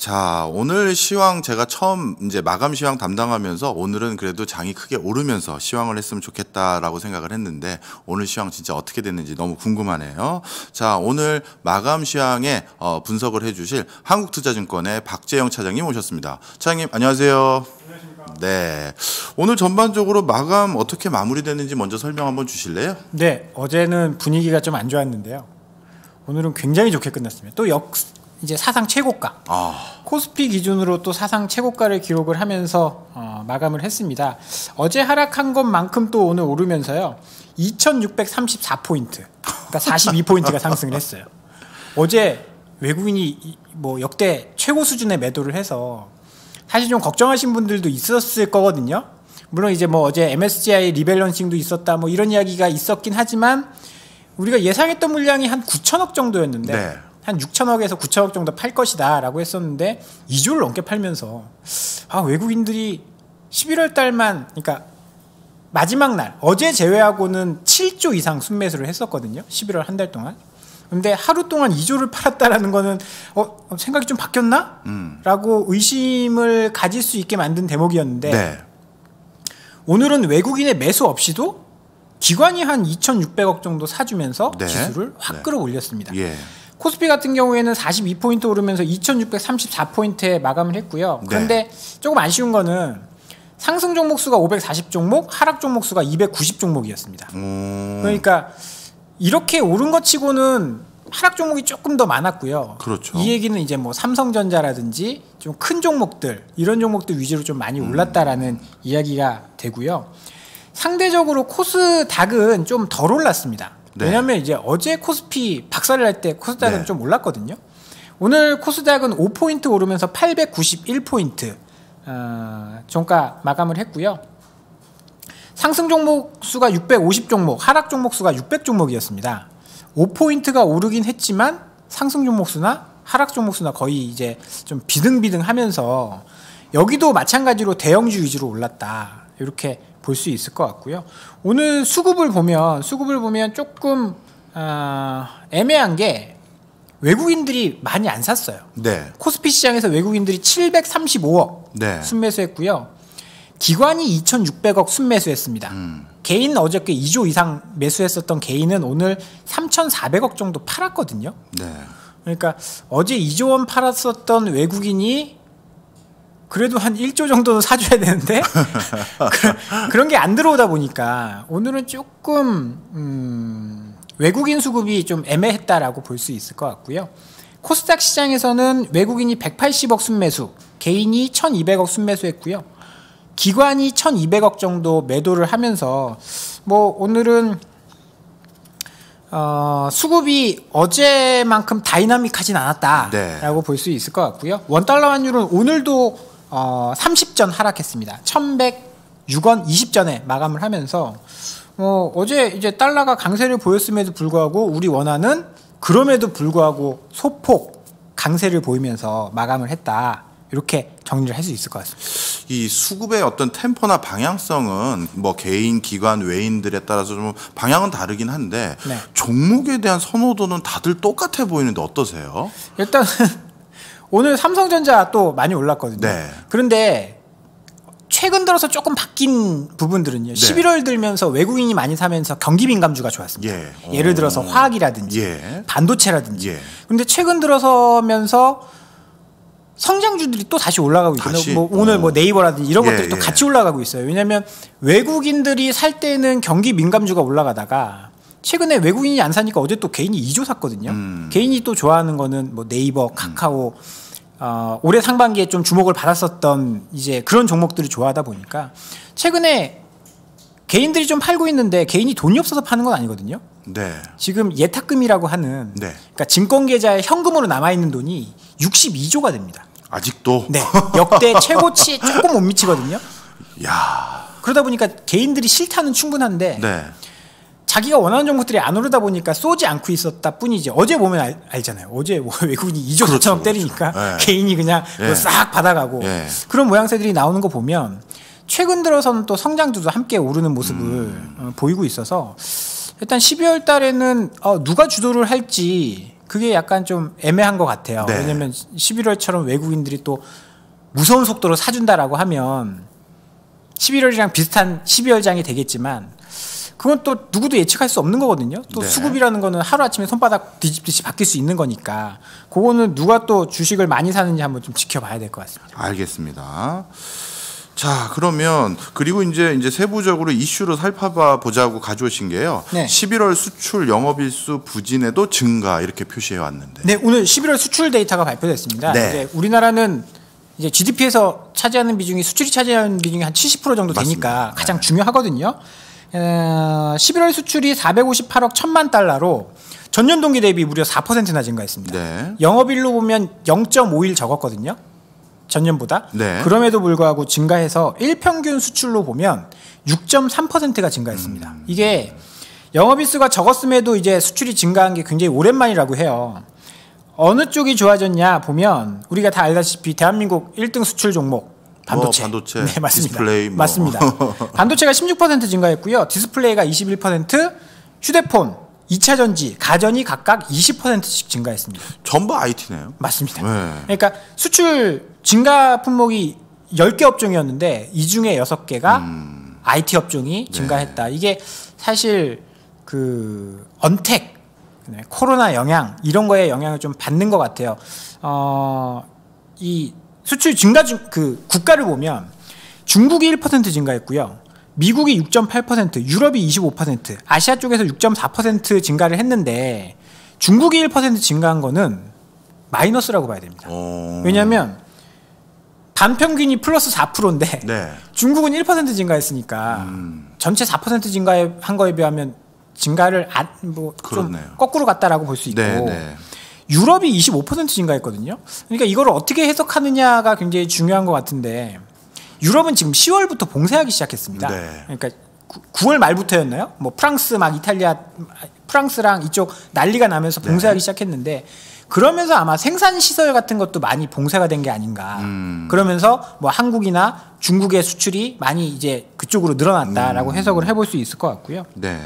자, 오늘 시황 제가 처음 이제 마감 시황 담당하면서 오늘은 그래도 장이 크게 오르면서 시황을 했으면 좋겠다라고 생각을 했는데 오늘 시황 진짜 어떻게 됐는지 너무 궁금하네요. 자, 오늘 마감 시황에 분석을 해주실 한국투자증권의 박재영 차장님 오셨습니다. 차장님 안녕하세요. 안녕하십니까. 네, 오늘 전반적으로 마감 어떻게 마무리됐는지 먼저 설명 한번 주실래요? 네, 어제는 분위기가 좀 안 좋았는데요. 오늘은 굉장히 좋게 끝났습니다. 또 이제 사상 최고가. 코스피 기준으로 또 사상 최고가를 기록을 하면서 마감을 했습니다. 어제 하락한 것만큼 또 오늘 오르면서요. 2634포인트. 그러니까 42포인트가 상승을 했어요. 어제 외국인이 뭐 역대 최고 수준의 매도를 해서 사실 좀 걱정하신 분들도 있었을 거거든요. 물론 이제 뭐 어제 MSCI 리밸런싱도 있었다 뭐 이런 이야기가 있었긴 하지만 우리가 예상했던 물량이 한 9천억 정도였는데 네. 한 6천억에서 9천억 정도 팔 것이다 라고 했었는데 2조를 넘게 팔면서 외국인들이 11월 달만 그러니까 마지막 날 어제 제외하고는 7조 이상 순매수를 했었거든요. 11월 한 달 동안. 근데 하루 동안 2조를 팔았다라는 거는 생각이 좀 바뀌었나? 라고 의심을 가질 수 있게 만든 대목이었는데 네. 오늘은 외국인의 매수 없이도 기관이 한 2,600억 정도 사주면서 네. 지수를 확 끌어올렸습니다. 예. 코스피 같은 경우에는 42포인트 오르면서 2,634포인트에 마감을 했고요. 그런데 네. 조금 아쉬운 거는 상승 종목 수가 540 종목, 하락 종목 수가 290 종목이었습니다. 그러니까 이렇게 오른 것 치고는 하락 종목이 조금 더 많았고요. 그렇죠. 이 얘기는 이제 뭐 삼성전자라든지 좀 큰 종목들 이런 종목들 위주로 좀 많이 올랐다라는 이야기가 되고요. 상대적으로 코스닥은 좀 덜 올랐습니다. 네. 왜냐하면 이제 어제 코스피 박살을 할 때 코스닥은 네. 좀 올랐거든요. 오늘 코스닥은 5포인트 오르면서 891포인트 종가 마감을 했고요. 상승 종목 수가 650 종목, 하락 종목 수가 600 종목이었습니다. 5포인트가 오르긴 했지만 상승 종목 수나 하락 종목 수나 거의 이제 좀 비등비등하면서 여기도 마찬가지로 대형주 위주로 올랐다. 이렇게 볼 수 있을 것 같고요. 오늘 수급을 보면 조금 애매한 게 외국인들이 많이 안 샀어요. 네. 코스피 시장에서 외국인들이 735억 네. 순매수했고요. 기관이 2,600억 순매수했습니다. 개인 어저께 2조 이상 매수했었던 개인은 오늘 3,400억 정도 팔았거든요. 네. 그러니까 어제 2조 원 팔았었던 외국인이 그래도 한 1조 정도는 사줘야 되는데 그런 게 안 들어오다 보니까 오늘은 조금 외국인 수급이 좀 애매했다라고 볼 수 있을 것 같고요. 코스닥 시장에서는 외국인이 180억 순매수, 개인이 1,200억 순매수했고요. 기관이 1,200억 정도 매도를 하면서 뭐 오늘은 수급이 어제만큼 다이나믹하진 않았다라고 네. 볼 수 있을 것 같고요. 원달러 환율은 오늘도 30전 하락했습니다. 1,106원 20전에 마감을 하면서 어제 이제 달러가 강세를 보였음에도 불구하고 우리 원화는 그럼에도 불구하고 소폭 강세를 보이면서 마감을 했다. 이렇게 정리를 할 수 있을 것 같습니다. 이 수급의 어떤 템포나 방향성은 뭐 개인, 기관, 외인들에 따라서 좀 방향은 다르긴 한데 네. 종목에 대한 선호도는 다들 똑같아 보이는데 어떠세요? 일단 오늘 삼성전자 또 많이 올랐거든요. 네. 그런데 최근 들어서 조금 바뀐 부분들은요. 11월 들면서 외국인이 많이 사면서 경기 민감주가 좋았습니다. 예. 예를 들어서 화학이라든지 예. 반도체라든지. 예. 그런데 최근 들어서면서 성장주들이 또 다시 올라가고 있거든요. 뭐 오늘 뭐 네이버라든지 이런 것들이 또 같이 올라가고 있어요. 왜냐하면 외국인들이 살 때는 경기 민감주가 올라가다가 최근에 외국인이 안 사니까 어제 또 개인이 2조 샀거든요. 개인이 또 좋아하는 거는 뭐 네이버, 카카오 올해 상반기에 좀 주목을 받았었던 이제 그런 종목들을 좋아하다 보니까 최근에 개인들이 좀 팔고 있는데 개인이 돈이 없어서 파는 건 아니거든요. 네. 지금 예탁금이라고 하는 네. 그러니까 증권 계좌에 현금으로 남아 있는 돈이 62조가 됩니다. 아직도? 네. 역대 최고치에 조금 못 미치거든요. 야. 그러다 보니까 개인들이 싫다는 충분한데 네. 자기가 원하는 종목들이 안 오르다 보니까 쏘지 않고 있었다 뿐이지. 어제 보면 알잖아요. 어제 뭐 외국인이 2조 4천억 때리니까 그렇죠. 개인이 그냥 예. 싹 받아가고 그런 모양새들이 나오는 거 보면 최근 들어서는 또 성장주도 함께 오르는 모습을 보이고 있어서 일단 12월 달에는 누가 주도를 할지 그게 약간 좀 애매한 것 같아요. 네. 왜냐면 11월처럼 외국인들이 또 무서운 속도로 사준다라고 하면 11월이랑 비슷한 12월장이 되겠지만 그건 또 누구도 예측할 수 없는 거거든요. 또 네. 수급이라는 거는 하루아침에 손바닥 뒤집듯이 바뀔 수 있는 거니까 그거는 누가 또 주식을 많이 사는지 한번 좀 지켜봐야 될 것 같습니다. 알겠습니다. 자, 그러면 그리고 이제 세부적으로 이슈로 살펴봐 보자고 가져오신 게요. 네. 11월 수출 영업일수 부진에도 증가 이렇게 표시해 왔는데. 네, 오늘 11월 수출 데이터가 발표됐습니다. 네. 이제 우리나라는 이제 GDP에서 차지하는 비중이 수출이 차지하는 비중이 한 70% 정도 되니까 맞습니다. 가장 중요하거든요. 11월 수출이 458억 1천만 달러로 전년 동기 대비 무려 4%나 증가했습니다. 네. 영업일로 보면 0.5일 적었거든요. 전년보다. 네. 그럼에도 불구하고 증가해서 일평균 수출로 보면 6.3%가 증가했습니다. 이게 영업일수가 적었음에도 이제 수출이 증가한 게 굉장히 오랜만이라고 해요. 어느 쪽이 좋아졌냐 보면 우리가 다 알다시피 대한민국 1등 수출 종목 반도체. 반도체, 네, 맞습니다. 디스플레이 맞습니다. 반도체가 16% 증가했고요. 디스플레이가 21%, 휴대폰, 2차 전지, 가전이 각각 20%씩 증가했습니다. 전부 IT네요. 맞습니다. 네. 그러니까 수출 증가 품목이 10개 업종이었는데 이 중에 6개가 IT 업종이 증가했다. 이게 사실 그 언택, 코로나 영향 이런 거에 영향을 좀 받는 것 같아요. 이 수출 증가 그 국가를 보면 중국이 1% 증가했고요. 미국이 6.8%, 유럽이 25%, 아시아 쪽에서 6.4% 증가를 했는데 중국이 1% 증가한 거는 마이너스라고 봐야 됩니다. 왜냐하면 단평균이 플러스 4%인데 네. 중국은 1% 증가했으니까 전체 4% 증가한 거에 비하면 증가를 좀 거꾸로 갔다라고 볼 수 있고 네, 네. 유럽이 25% 증가했거든요. 그러니까 이걸 어떻게 해석하느냐가 굉장히 중요한 것 같은데 유럽은 지금 10월부터 봉쇄하기 시작했습니다. 네. 그러니까 9월 말부터였나요? 뭐 프랑스 막 이탈리아 프랑스랑 이쪽 난리가 나면서 봉쇄하기 시작했는데 그러면서 아마 생산 시설 같은 것도 많이 봉쇄가 된 게 아닌가. 그러면서 뭐 한국이나 중국의 수출이 많이 이제 그쪽으로 늘어났다라고 해석을 해볼 수 있을 것 같고요. 네.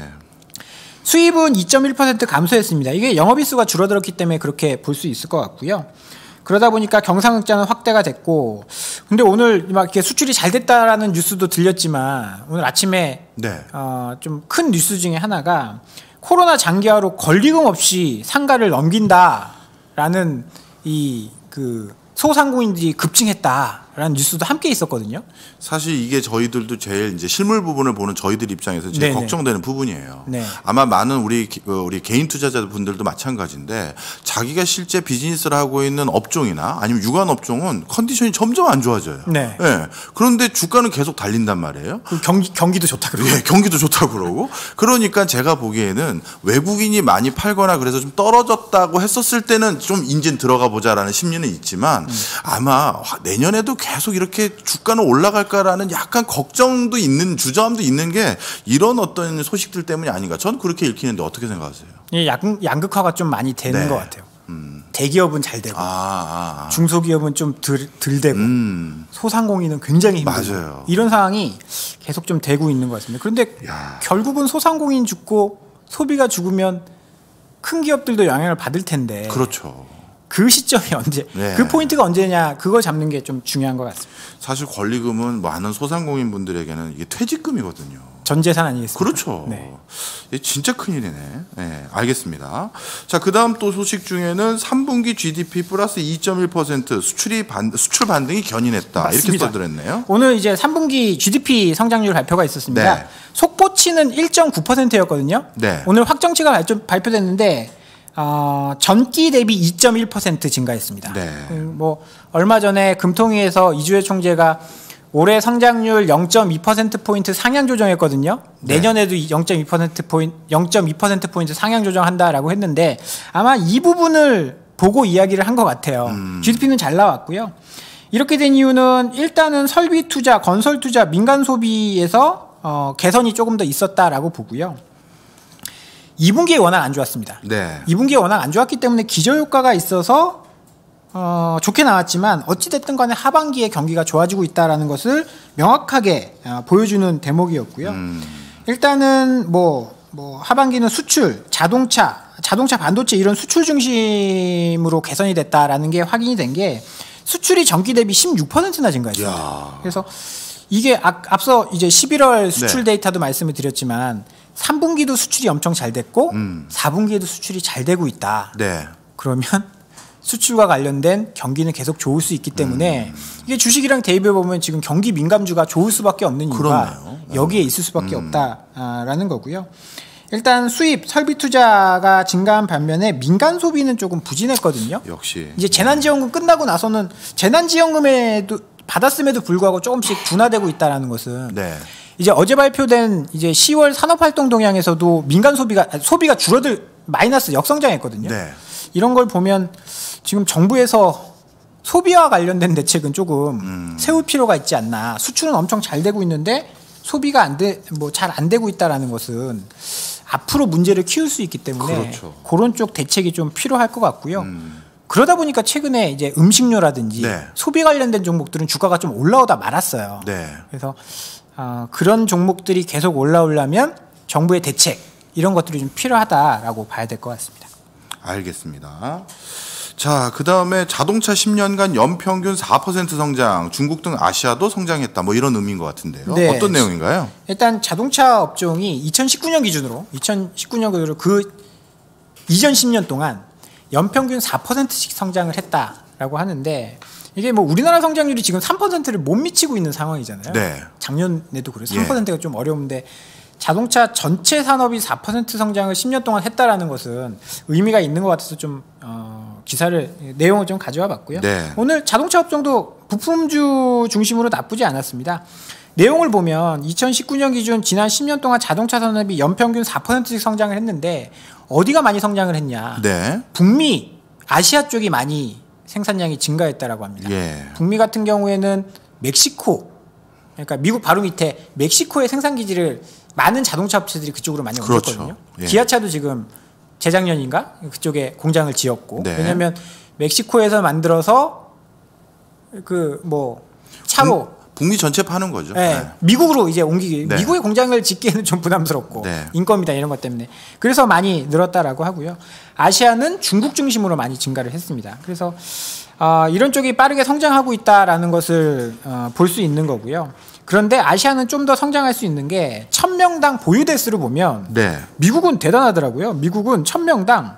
수입은 2.1% 감소했습니다. 이게 영업일수가 줄어들었기 때문에 그렇게 볼 수 있을 것 같고요. 그러다 보니까 경상흑자는 확대가 됐고, 근데 오늘 막 이렇게 수출이 잘 됐다라는 뉴스도 들렸지만 오늘 아침에 네. 좀 큰 뉴스 중에 하나가 코로나 장기화로 권리금 없이 상가를 넘긴다라는 이 그 소상공인들이 급증했다라는 뉴스도 함께 있었거든요. 사실 이게 저희들도 제일 이제 실물 부분을 보는 저희들 입장에서 제일 네네. 걱정되는 부분이에요. 네. 아마 많은 우리 개인 투자자분들도 마찬가지인데 자기가 실제 비즈니스를 하고 있는 업종이나 아니면 유관 업종은 컨디션이 점점 안 좋아져요. 네. 네. 그런데 주가는 계속 달린단 말이에요. 그 경기도 좋다 그러고. 예, 경기도 좋다고 그러고. 그러니까 제가 보기에는 외국인이 많이 팔거나 그래서 좀 떨어졌다고 했었을 때는 좀 인진 들어가 보자라는 심리는 있지만 아마 내년에도 계속 이렇게 주가는 올라갈까라는 약간 걱정도 있는 주저함도 있는 게 이런 어떤 소식들 때문이 아닌가. 전 그렇게 읽히는데 어떻게 생각하세요? 이 양극화가 좀 많이 되는 네. 것 같아요. 대기업은 잘 되고 중소기업은 좀 덜 되고 소상공인은 굉장히 힘들고 맞아요. 이런 상황이 계속 좀 되고 있는 것 같습니다. 그런데 결국은 소상공인 죽고 소비가 죽으면 큰 기업들도 영향을 받을 텐데 그렇죠. 그 시점이 언제, 네. 그 포인트가 언제냐 그걸 잡는 게 좀 중요한 것 같습니다. 사실 권리금은 많은 소상공인 분들에게는 이게 퇴직금이거든요. 전 재산 아니겠습니까? 그렇죠. 네. 이게 진짜 큰일이네. 네, 알겠습니다. 자, 그다음 또 소식 중에는 3분기 GDP 플러스 2.1% 수출 반등이 견인했다. 맞습니다. 이렇게 써드렸네요. 오늘 이제 3분기 GDP 성장률 발표가 있었습니다. 네. 속보치는 1.9%였거든요. 네. 오늘 확정치가 발표됐는데 전기 대비 2.1% 증가했습니다. 네. 뭐 얼마 전에 금통위에서 이주혜 총재가 올해 성장률 0.2%포인트 상향 조정했거든요. 네. 내년에도 0.2%포인트 상향 조정한다라고 했는데 아마 이 부분을 보고 이야기를 한 것 같아요. GDP는 잘 나왔고요. 이렇게 된 이유는 일단은 설비 투자, 건설 투자, 민간 소비에서 개선이 조금 더 있었다라고 보고요. 2분기에 워낙 안 좋았습니다. 네. 2분기에 워낙 안 좋았기 때문에 기저효과가 있어서 좋게 나왔지만 어찌됐든 간에 하반기에 경기가 좋아지고 있다는 것을 명확하게 보여주는 대목이었고요. 일단은 뭐 뭐 하반기는 수출, 자동차 반도체 이런 수출 중심으로 개선이 됐다라는 게 확인이 된 게 수출이 전기 대비 16%나 증가했습니다. 그래서 이게 앞서 이제 11월 수출 데이터도 말씀을 드렸지만 3분기도 수출이 엄청 잘 됐고 4분기에도 수출이 잘 되고 있다. 그러면 수출과 관련된 경기는 계속 좋을 수 있기 때문에 이게 주식이랑 대입해 보면 지금 경기 민감주가 좋을 수밖에 없는 이유가 여기에 있을 수밖에 없다라는 거고요. 일단 수입, 설비 투자가 증가한 반면에 민간 소비는 조금 부진했거든요. 역시 이제 재난지원금 끝나고 나서는 재난지원금에도 받았음에도 불구하고 조금씩 둔화되고 있다라는 것은 이제 어제 발표된 이제 10월 산업활동 동향에서도 민간 소비가 줄어들 마이너스 역성장했거든요. 이런 걸 보면 지금 정부에서 소비와 관련된 대책은 조금 세울 필요가 있지 않나. 수출은 엄청 잘 되고 있는데 소비가 잘 안 되고 있다라는 것은 앞으로 문제를 키울 수 있기 때문에 그런 쪽 대책이 좀 필요할 것 같고요. 그러다 보니까 최근에 이제 음식료라든지 소비 관련된 종목들은 주가가 좀 올라오다 말았어요. 그래서 그런 종목들이 계속 올라오려면 정부의 대책 이런 것들이 좀 필요하다라고 봐야 될 것 같습니다. 알겠습니다. 자, 그 다음에 자동차 10년간 연평균 4% 성장, 중국 등 아시아도 성장했다. 뭐 이런 의미인 것 같은데요. 어떤 내용인가요? 일단 자동차 업종이 2019년 기준으로 그 이전 10년 동안 연평균 4%씩 성장을 했다라고 하는데 이게 뭐 우리나라 성장률이 지금 3%를 못 미치고 있는 상황이잖아요. 작년에도 그래서 3%가 좀 어려운데 자동차 전체 산업이 4% 성장을 10년 동안 했다라는 것은 의미가 있는 것 같아서 좀 내용을 좀 가져와 봤고요. 오늘 자동차 업종도 부품주 중심으로 나쁘지 않았습니다. 내용을 보면 2019년 기준 지난 10년 동안 자동차 산업이 연평균 4%씩 성장을 했는데 어디가 많이 성장을 했냐? 북미, 아시아 쪽이 많이 생산량이 증가했다라고 합니다. 북미 같은 경우에는 멕시코, 그러니까 미국 바로 밑에 멕시코의 생산 기지를 많은 자동차 업체들이 그쪽으로 많이 옮겼거든요. 기아차도 지금 재작년인가 그쪽에 공장을 지었고 왜냐하면 멕시코에서 만들어서 그 뭐 차로 북미 전체 파는 거죠. 미국으로 이제 옮기기 미국의 공장을 짓기에는 좀 부담스럽고 인건비나 이런 것 때문에 그래서 많이 늘었다라고 하고요. 아시아는 중국 중심으로 많이 증가를 했습니다. 그래서 이런 쪽이 빠르게 성장하고 있다라는 것을 볼 수 있는 거고요. 그런데 아시아는 좀 더 성장할 수 있는 게 1000명당 보유 대수를 보면 미국은 대단하더라고요. 미국은 1000명당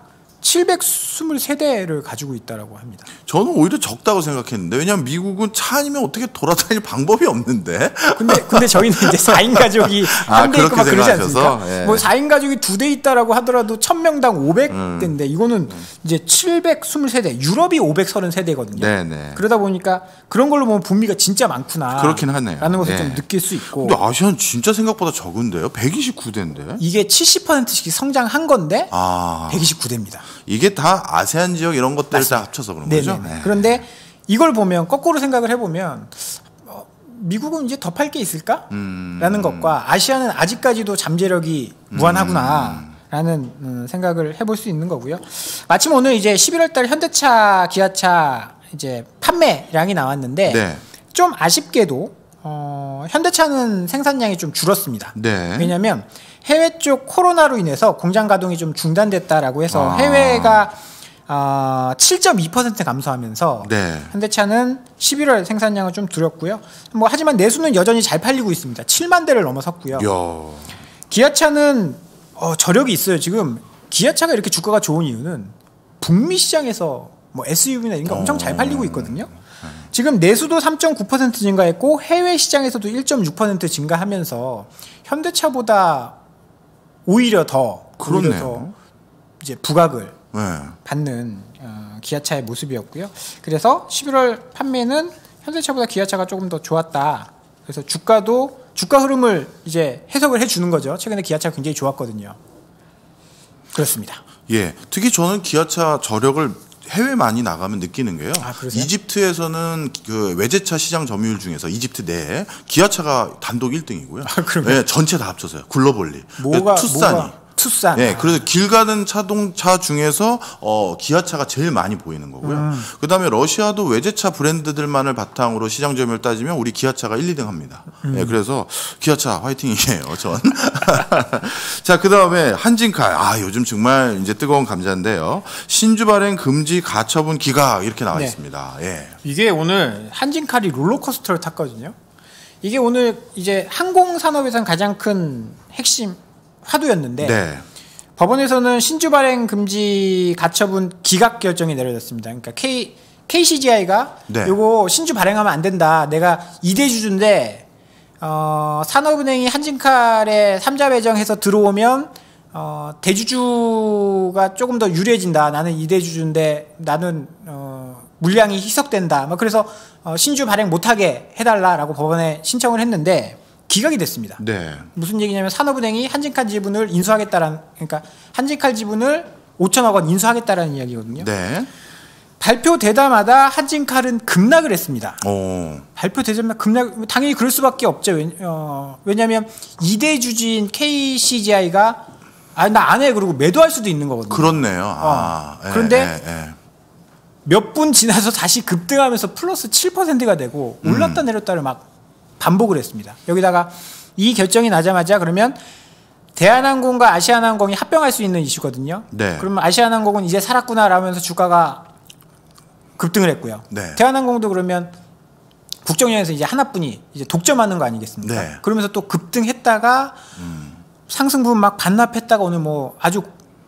723대를 가지고 있다라고 합니다. 저는 오히려 적다고 생각했는데 왜냐하면 미국은 차 아니면 어떻게 돌아다닐 방법이 없는데. 근데 저희는 이제 4인 가족이 한 대 있고 막 그러지 않습니까? 뭐 4인 가족이 2대 있다라고 하더라도 1000명당 500대인데 이거는 이제 723대, 유럽이 533대거든요. 그러다 보니까 그런 걸로 보면 북미가 진짜 많구나. 그렇긴 하네요. 라는 것을 좀 느낄 수 있고. 근데 아시아는 진짜 생각보다 적은데요? 129대인데? 이게 70%씩 성장한 건데 129대입니다. 이게 다 아세안 지역 이런 것들 다 합쳐서 그런 거죠? 그런데 이걸 보면 거꾸로 생각을 해보면 미국은 이제 더 팔 게 있을까? 라는 것과 아시아는 아직까지도 잠재력이 무한하구나 라는 생각을 해볼 수 있는 거고요. 마침 오늘 이제 11월달 현대차, 기아차 이제 판매량이 나왔는데 좀 아쉽게도 현대차는 생산량이 좀 줄었습니다. 왜냐하면 해외 쪽 코로나로 인해서 공장 가동이 좀 중단됐다라고 해서 해외가 7.2% 감소하면서 현대차는 11월 생산량을 좀 줄였고요. 뭐 하지만 내수는 여전히 잘 팔리고 있습니다. 7만 대를 넘어섰고요. 기아차는 저력이 있어요. 지금 기아차가 이렇게 주가가 좋은 이유는 북미 시장에서 뭐 SUV나 이런 거 엄청 잘 팔리고 있거든요. 지금 내수도 3.9% 증가했고 해외 시장에서도 1.6% 증가하면서 현대차보다 오히려 더 이제 부각을 받는 기아차의 모습이었고요. 그래서 11월 판매는 현대차보다 기아차가 조금 더 좋았다. 그래서 주가 흐름을 이제 해석을 해주는 거죠. 최근에 기아차가 굉장히 좋았거든요. 그렇습니다. 특히 저는 기아차 저력을 해외 많이 나가면 느끼는 게요. 이집트에서는 그 외제차 시장 점유율 중에서 이집트 내에 기아차가 단독 1등이고요. 전체 다 합쳐서요. 글로벌리. 투싼이. 투싼. 예, 그래서 길 가는 자동차 중에서 기아차가 제일 많이 보이는 거고요. 그다음에 러시아도 외제차 브랜드들만을 바탕으로 시장 점유율 따지면 우리 기아차가 1, 2등 합니다. 예, 그래서 기아차 화이팅이에요, 전. 자, 그다음에 한진칼. 요즘 정말 이제 뜨거운 감자인데요. 신주 발행 금지 가처분 기각 이렇게 나와 네. 있습니다. 예. 이게 오늘 한진칼이 롤러코스터를 탔거든요. 이게 오늘 이제 항공산업에선 가장 큰 핵심 화두였는데 네. 법원에서는 신주 발행 금지 가처분 기각 결정이 내려졌습니다. 그러니까 KCGI가 네. 요거 신주 발행하면 안 된다. 내가 2대 주주인데 산업은행이 한진칼에 3자 배정해서 들어오면 대주주가 조금 더 유리해진다. 나는 2대 주주인데 나는 물량이 희석된다. 그래서 신주 발행 못하게 해달라라고 법원에 신청을 했는데 기각이 됐습니다. 네. 무슨 얘기냐면 산업은행이 한진칼 지분을 인수하겠다라는, 그러니까 한진칼 지분을 5천억 원 인수하겠다라는 이야기거든요. 네. 발표되자마자 한진칼은 급락을 했습니다. 오. 발표되자마자 급락, 당연히 그럴 수밖에 없죠. 왜냐하면 2대 주주인 KCGI가 나 안 해 그러고 매도할 수도 있는 거거든요. 그렇네요. 그런데 몇 분 지나서 다시 급등하면서 플러스 7%가 되고 올랐다 내렸다를 막 반복을 했습니다. 여기다가 이 결정이 나자마자 그러면 대한항공과 아시아나항공이 합병할 수 있는 이슈거든요. 네. 그러면 아시아나항공은 이제 살았구나라면서 주가가 급등을 했고요. 네. 대한항공도 그러면 국정연에서 이제 하나뿐이 이제 독점하는 거 아니겠습니까? 네. 그러면서 또 급등했다가 상승분 막 반납했다가 오늘 뭐 아주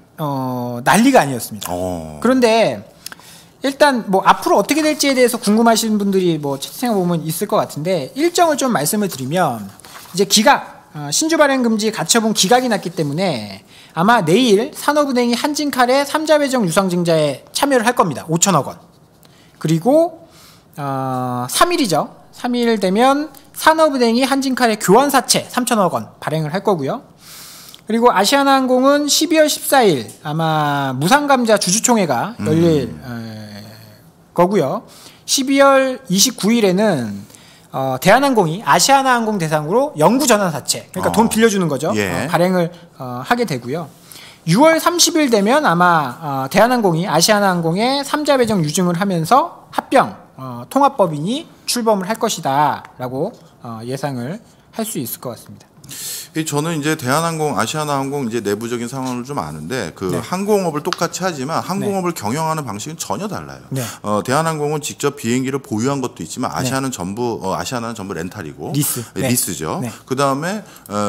난리가 아니었습니다. 그런데 일단 뭐 앞으로 어떻게 될지에 대해서 궁금하신 분들이 뭐 채팅창에 보면 있을 것 같은데 일정을 좀 말씀을 드리면 이제 기각 신주 발행 금지 가처분 기각이 났기 때문에 아마 내일 산업은행이 한진칼의 3자 배정 유상증자에 참여를 할 겁니다. 5천억 원. 그리고 3일이죠. 3일 되면 산업은행이 한진칼의 교환사채 3천억 원 발행을 할 거고요. 그리고 아시아나항공은 12월 14일 아마 무상감자 주주총회가 열릴 거고요. 12월 29일에는 대한항공이 아시아나항공 대상으로 영구 전환사채, 그러니까 돈 빌려주는 거죠. 예. 발행을 하게 되고요. 6월 30일 되면 아마 대한항공이 아시아나항공에 3자 배정 유증을 하면서 합병 통합법인이 출범을 할 것이다라고 예상을 할 수 있을 것 같습니다. 저는 이제 대한항공, 아시아나항공 이제 내부적인 상황을 좀 아는데 네. 항공업을 똑같이 하지만 항공업을 경영하는 방식은 전혀 달라요. 네. 대한항공은 직접 비행기를 보유한 것도 있지만 아시아나는 전부 렌탈이고 리스. 네. 리스죠. 네. 그 다음에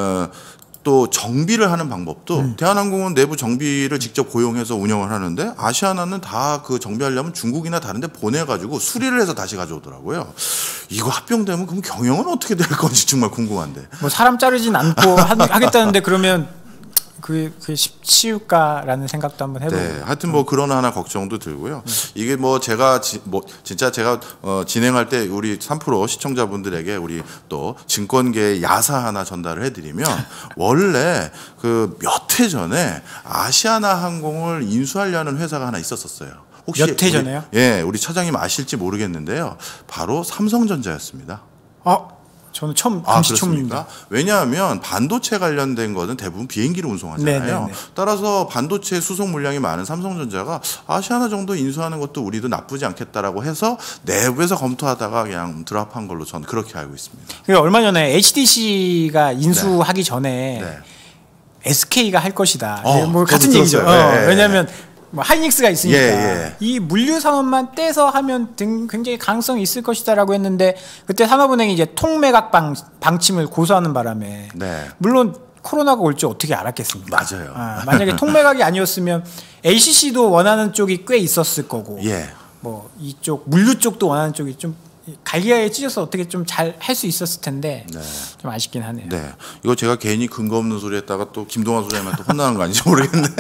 또 정비를 하는 방법도 대한항공은 내부 정비를 직접 고용해서 운영을 하는데 아시아나는 다 그 정비하려면 중국이나 다른 데 보내가지고 수리를 해서 다시 가져오더라고요. 이거 합병되면 그럼 경영은 어떻게 될 건지 정말 궁금한데. 뭐 사람 자르진 않고 하겠다는데 그러면 그게 쉽지일까라는 생각도 한번 해보고. 네, 하여튼 뭐 그런 하나 걱정도 들고요. 이게 뭐 제가 진짜 제가 진행할 때 우리 3프로 시청자분들에게 우리 또 증권계의 야사 하나 전달을 해드리면 원래 그 몇 해 전에 아시아나 항공을 인수하려는 회사가 하나 있었어요. 혹시 몇 해 전에요? 우리 차장님 아실지 모르겠는데요. 바로 삼성전자였습니다. 저는 처음 그렇습니까? 왜냐하면 반도체 관련된 거는 대부분 비행기를 운송하잖아요. 네네네. 따라서 반도체 수송 물량이 많은 삼성전자가 아시아나 정도 인수하는 것도 우리도 나쁘지 않겠다라고 해서 내부에서 검토하다가 그냥 드랍한 걸로 저는 그렇게 알고 있습니다. 얼마 전에 HDC가 인수하기 전에 네. SK가 할 것이다. 저도 뭐 같은 얘기죠. 들었어요. 왜냐하면 뭐 하이닉스가 있으니까 예. 이 물류 산업만 떼서 하면 굉장히 가능성이 있을 것이다라고 했는데 그때 산업은행이 이제 통매각 방침을 고수하는 바람에 네. 물론 코로나가 올 줄 어떻게 알았겠습니까? 맞아요. 만약에 통매각이 아니었으면 ACC도 원하는 쪽이 꽤 있었을 거고 예. 뭐 이쪽 물류 쪽도 원하는 쪽이 좀 갈기가에 찢어서 어떻게 좀 잘 할 수 있었을 텐데 네. 좀 아쉽긴 하네요. 네. 이거 제가 괜히 근거 없는 소리 했다가 또 김동완 소장님한테 또 혼나는 거 아닌지 모르겠는데.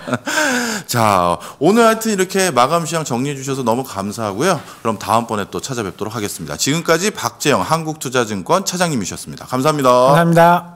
자, 오늘 하여튼 이렇게 마감 시황 정리해 주셔서 너무 감사하고요. 그럼 다음번에 또 찾아뵙도록 하겠습니다. 지금까지 박재영 한국투자증권 차장님이셨습니다. 감사합니다. 감사합니다.